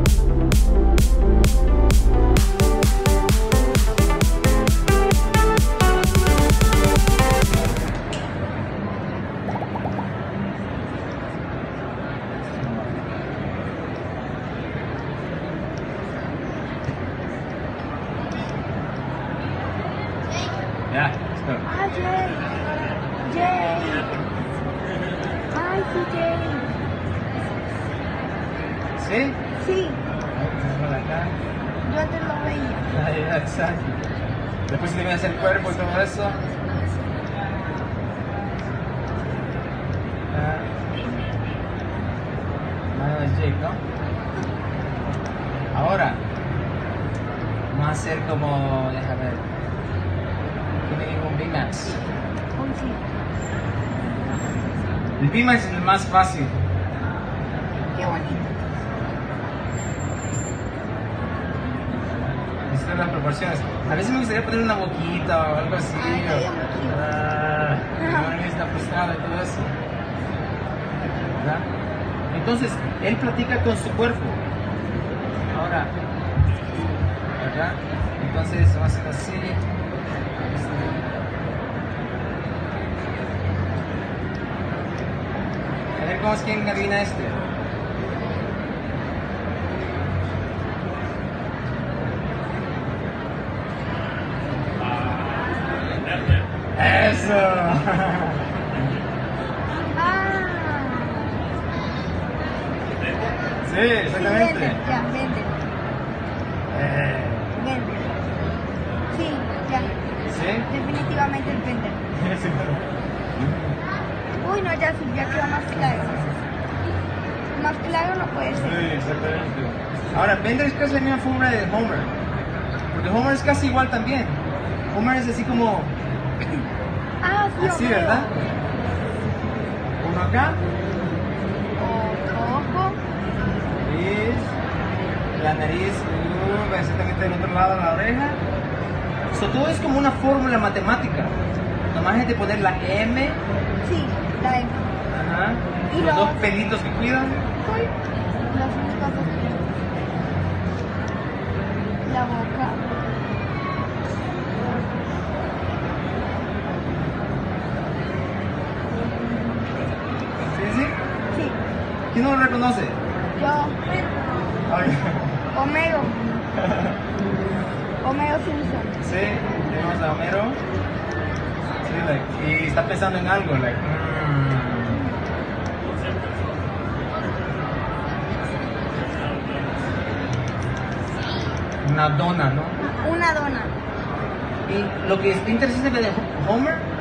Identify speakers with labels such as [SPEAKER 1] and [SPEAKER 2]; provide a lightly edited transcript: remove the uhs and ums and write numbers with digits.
[SPEAKER 1] Yeah, let's go.
[SPEAKER 2] Hi, Jay. Jay. Hi, CJ.
[SPEAKER 1] ¿Sí?
[SPEAKER 2] Sí,
[SPEAKER 1] Vamos por acá.
[SPEAKER 2] yo antes lo veía.
[SPEAKER 1] Ahí, exacto. Después se debe hacer el cuerpo y todo eso. Mano de Jake, ¿no? Ahora, vamos a hacer como, déjame ver. Tiene un B-Max.
[SPEAKER 2] Un sí.
[SPEAKER 1] El B-Max es el más fácil.
[SPEAKER 2] Qué bonito.
[SPEAKER 1] Estas son las proporciones. A veces me gustaría poner una boquita o algo así.
[SPEAKER 2] Ay, estaría muy cute.
[SPEAKER 1] Está frustrado y todo eso. ¿Verdad? Entonces, él platica con su cuerpo. Ahora, ¿verdad? Entonces, vamos a hacer así. A ver cómo es quien adivina este. ¡Eso!
[SPEAKER 2] Ah.
[SPEAKER 1] Sí, exactamente.
[SPEAKER 2] Sí, vende, ya, vende.
[SPEAKER 1] Eh,
[SPEAKER 2] Vende. Sí, ya.
[SPEAKER 1] ¿Sí?
[SPEAKER 2] Definitivamente el vende. Uy, no, ya sí, ya quedó más claro. Más claro no puede
[SPEAKER 1] Sí,
[SPEAKER 2] ser.
[SPEAKER 1] exactamente. Ahora, Bender es casi la misma fórmula de Homer. Porque Homer es casi igual también. Homer es así como,
[SPEAKER 2] Ah, sí,
[SPEAKER 1] así,
[SPEAKER 2] Homero.
[SPEAKER 1] ¿verdad? Uno acá,
[SPEAKER 2] Ojo.
[SPEAKER 1] y la nariz, exactamente del otro lado de la oreja. So, todo es como una fórmula matemática. Nomás es de poner la M,
[SPEAKER 2] Sí, la M.
[SPEAKER 1] ajá,
[SPEAKER 2] Y
[SPEAKER 1] los dos
[SPEAKER 2] los-
[SPEAKER 1] pelitos que cuidan.
[SPEAKER 2] Uy, las únicas dos. La boca.
[SPEAKER 1] ¿Sí, sí?
[SPEAKER 2] Sí,
[SPEAKER 1] ¿Quién no lo reconoce?
[SPEAKER 2] yo.
[SPEAKER 1] Ay.
[SPEAKER 2] Homero. Homero Simpson.
[SPEAKER 1] Sí, tenemos a Homero. Sí, like, y está pensando en algo, like. Una dona, ¿no?
[SPEAKER 2] Una dona.
[SPEAKER 1] Y lo que es interesante de Homer